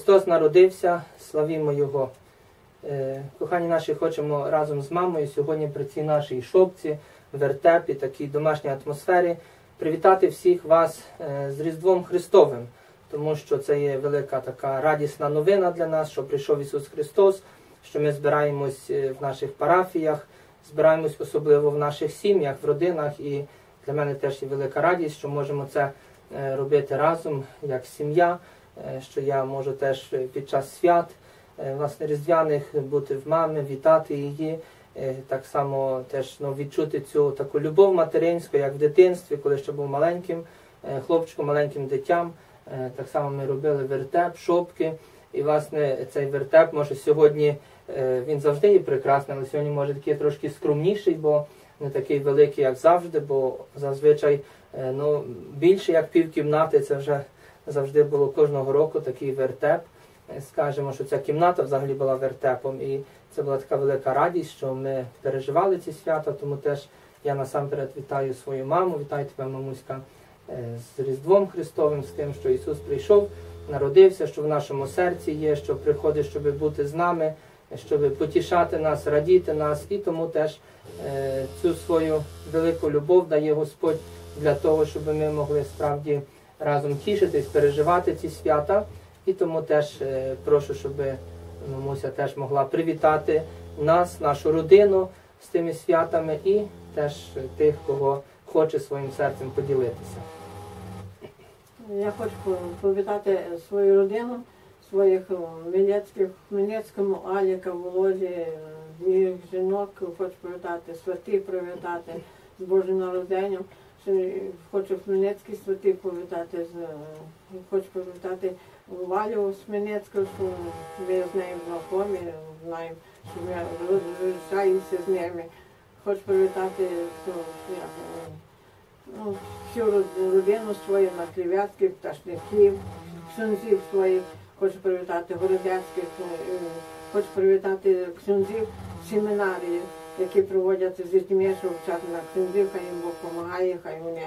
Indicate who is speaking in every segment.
Speaker 1: Христос народився, славімо Його. Кохані наші, хочемо разом з мамою сьогодні при цій нашій шопці, вертепі, такій домашній атмосфері привітати всіх вас з Різдвом Христовим, тому що це є велика така радісна новина для нас, що прийшов Ісус Христос, що ми збираємось в наших парафіях, збираємось особливо в наших сім'ях, в родинах, і для мене теж є велика радість, що можемо це робити разом, як сім'я, що я можу теж під час свят, власне, різдвяних, бути в мами, вітати її, так само теж відчути цю таку любов материнську, як в дитинстві, коли ще був маленьким хлопчиком, маленьким дитям. Так само ми робили вертеп, шопки, і, власне, цей вертеп, може, сьогодні, він завжди є прекрасний, але сьогодні, може, такий трошки скромніший, бо не такий великий, як завжди, бо зазвичай, більше як півкімнати, це вже завжди було кожного року такий вертеп. Скажемо, що ця кімната взагалі була вертепом, і це була така велика радість, що ми переживали ці свята, тому теж я насамперед вітаю свою маму, вітаю тебе, мамуська, з Різдвом Христовим, з тим, що Ісус прийшов, народився, що в нашому серці є, що приходить, щоб бути з нами, щоб потішати нас, радіти нас, і тому теж цю свою велику любов дає Господь для того, щоб ми могли справді разом тішитись, переживати ці свята. І тому теж прошу, щоб мамуся теж могла привітати нас, нашу родину з тими святами і теж тих, кого хоче своїм серцем поділитися.
Speaker 2: Я хочу привітати свою родину, своїх Хмельницькому, Аліка, Володі, їх жінок, хочу привітати, святи привітати з Божим народженням. Хочу Хмельницький святи привітати, хочу привітати Валю з Хмельницького, що ми з нею знайомі, знаємо, що ми розрішаємося з ними. Хочу привітати всю родину свою, на Крив'ятських, пташників, ксюнзів своїх. Хочу привітати Городецьких, хочу привітати ксюнзів семінарії, які проводяться з дітьми, що вчать на ксюнзів, хай їм Бог допомагає, хай вони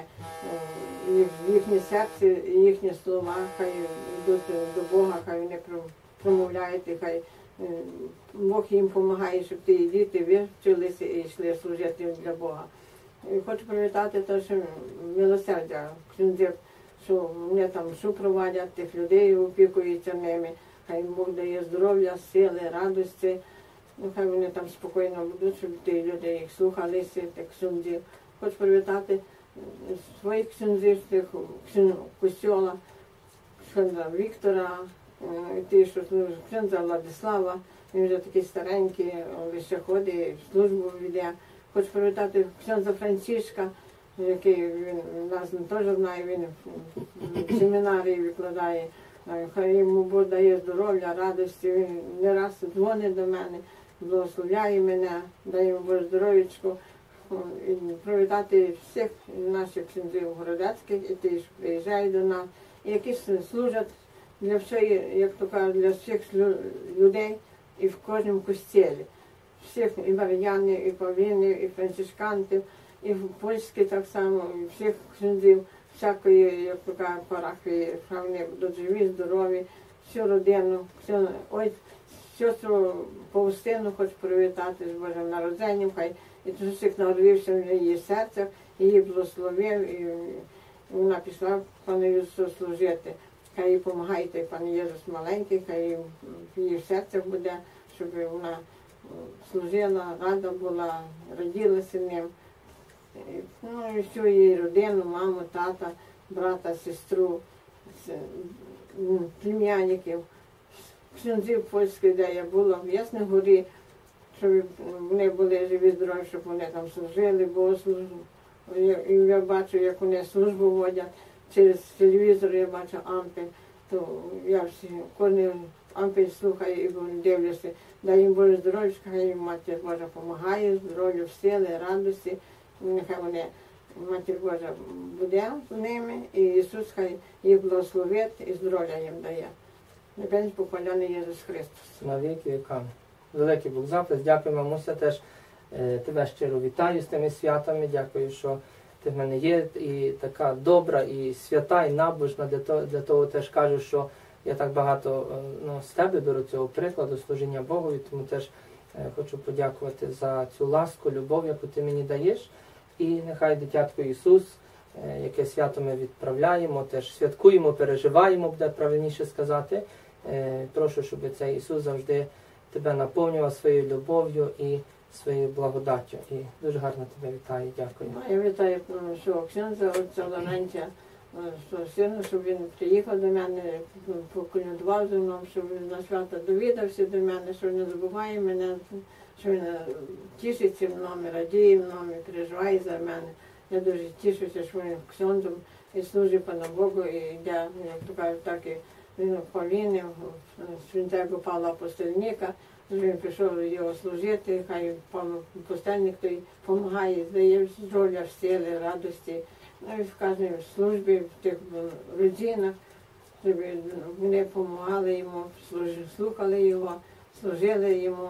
Speaker 2: їхні серці, їхні слова, хай йдуть до Бога, хай вони промовляють, і хай Бог їм допомагає, щоб ті діти вивчилися і йшли служити для Бога. І хочу привітати теж милосердя ксюнзів, що вони там супроводять тих людей, опікуються ними, хай їм Бог дає здоров'я, сили, радості. Хай вони там спокійно будуть, щоб ті люди їх слухалися, тих ксюнзів. Хочу привітати своїх ксюнзів, тих костьола, ксюнза Віктора, ті, що служать, ксюнза Владислава, він вже такий старенький, він ще ходить, службу веде. Хочу привітати ксюнза Францишка, який він нас теж знає, він в семінарії викладає. Хай йому Бог дає здоров'я, радості, він не раз дзвонить до мене, благословляє мене, дає йому Боже здоров'ячко. Привітати всіх наших ксюнзів городецьких, і ті, що приїжджають до нас, і які служать для всіх, як то кажуть, для всіх людей і в кожному костілі. Всіх і вар'янів, і павлінів, і францишкантів, і польські так само, і всіх ксюнзів, всякої, як то кажуть, парафії, хай вони будуть живі, здорові, всю родину, сестру Павустину хочу привітати з Божим народженням, хай і всіх народився в її серцях, її благословив, і вона пішла Пану Ісусу служити. Хай їй допомагає той Пан Єсус маленький, хай її в серцях буде, щоб вона служила, рада була, раділася ним. І всю її родину, маму, тата, брата, сестру, племянників, ксюнзів польських, де я була в Ясній Горі, щоб вони були живі, здорові, щоб вони там служили, богослужбу. І я бачу, як вони службу водять через телевізор, я бачу Ампель, то я кожен Ампель слухаю і дивлюся, дай їм Боже здоров'я, хай їм Матір Божа допомагає, здоров'я, сили, радості. Нехай вони, Матір Божа буде з ними, і Ісус хай їх благословить і здоров'я їм дає. Небесний похваляний Єсус Христос.
Speaker 1: На віки вікам. Великий Бог запис. Дякую, мамуся, теж тебе щиро вітаю з тими святами. Дякую, що ти в мене є і така добра, і свята, і набожна. Для того теж кажу, що я так багато з тебе беру цього прикладу, служіння Богові, тому теж хочу подякувати за цю ласку, любов, яку ти мені даєш. І нехай дитятко Ісус, яке свято ми відправляємо, теж святкуємо, переживаємо, буде правильніше сказати. Прошу, щоб цей Ісус завжди тебе наповнював своєю любов'ю і своєю благодаттю. І дуже гарно тебе вітаю. Дякую.
Speaker 2: Я вітаю свого ксьондза, отця Лаврентія, сина, щоб він приїхав до мене, поколядував зі мною, щоб він на свято довідався до мене, що не забуває мене, що він тішиться мною, радіє мною, переживає за мене. Я дуже тішуся, що він ксьондзом і служить Пану Богу, і я, як то кажуть, так і він повинен, святого Павла Апостольника, що він пішов його служити, хай Павло Апостольник той допомагає, дає здоров'я, сили, радості, навіть в кожній службі, в тих родинах, щоб вони допомагали йому, слухали його, служили йому,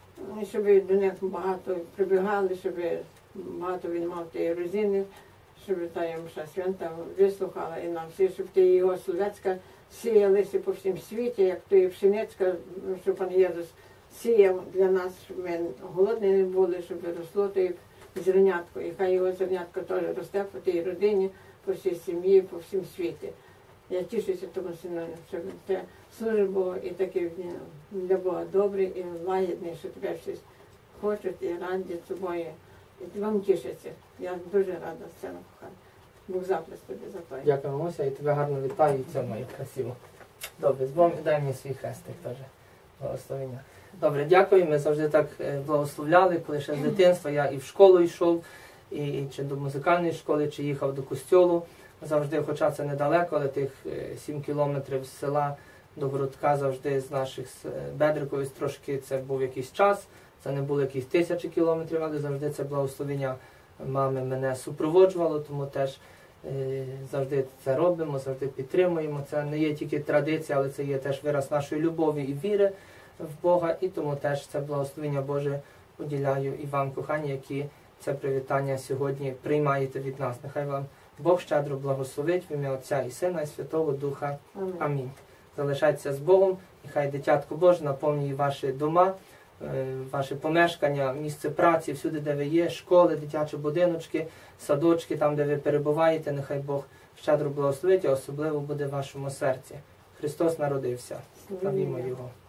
Speaker 2: і щоб до них багато прибігали, щоб багато він мав тієї родини, щоб та йому свята вислухала і нам всі, щоб ті його словецька сіялися по всім світі, як то і пшеницька, щоб пан Єсус сіяв для нас, щоб ми голодні не були, щоб росло то як зернятко. І хай його зернятко теж росте по тій родині, по всій сім'ї, по всім світі. Я тішуся тому сину, що це служить Богу і такий для Бога добрий і лагідний, що тебе всі хочуть і раді собою. І вам тішиться. Я дуже рада з цього кохана. Бог заплесть тобі за то.
Speaker 1: Дякую, Мося, і тебе гарно вітаю і в цьому і красиво. Добре, з Богом, дай мені свій хрестик теж. Благословення. Добре, дякую. Ми завжди так благословляли, коли ще з дитинства я і в школу йшов, і чи до музикальної школи, чи їхав до костьолу. Завжди, хоча це недалеко, але тих 7 кілометрів з села до Городка завжди з наших Бедрикових трошки це був якийсь час. Це не було якісь 1000 кілометрів, але завжди це благословення мами мене супроводжувало, тому теж завжди це робимо, завжди підтримуємо. Це не є тільки традиція, але це є теж вираз нашої любові і віри в Бога, і тому теж це благословення Боже поділяю і вам, кохані, які це привітання сьогодні приймаєте від нас. Нехай вам Бог щедро благословить в ім'я Отця і Сина і Святого Духа. Амінь. Залишайтеся з Богом, нехай дитятко Боже наповнює ваші дома, ваше помешкання, місце праці, всюди, де ви є, школи, дитячі будиночки, садочки, там, де ви перебуваєте, нехай Бог щедро благословить, а особливо буде в вашому серці. Христос народився. Славімо Його.